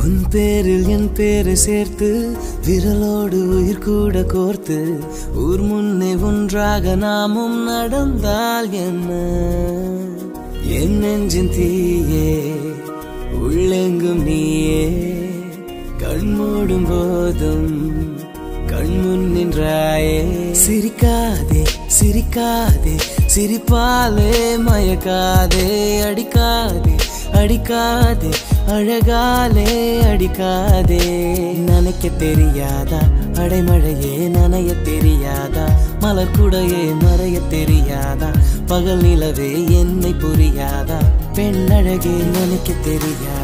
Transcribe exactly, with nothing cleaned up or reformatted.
உன் பேரில் என் பேரை சேர்த்து விரலோடு உயிர் கூட கோர்த்து ஊர் முன்னே ஒன்றாக நாமும் நடந்தால் என்ன என் நெஞ்சின் தீயே உள்ளெங்கும் நீயே கண்மூடும் போதும் கண்முன் நின்றாயே சிரிக்காதே சிரிக்காதே சிரிப்பாலே மயக்காதே அடிக்காதே அடிக்காதே அழகாலே அடிக்காதே நினைக்க தெரியாதா அடைமழையே நனைய தெரியாதா மலர் கூடையே மறைய தெரியாதா பகல் நிலவே என்னை புரியாதா பெண்ணழகே நினைக்க தெரியாதா